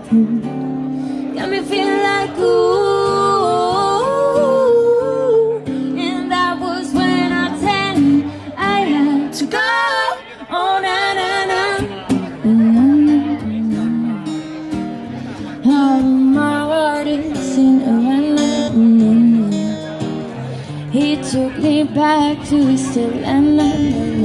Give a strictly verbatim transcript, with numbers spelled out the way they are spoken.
ooh. Got me feeling like ooh. And that was when I tell you I had to go. Oh na na na. Oh, my heart is in a run. He took me back to his still and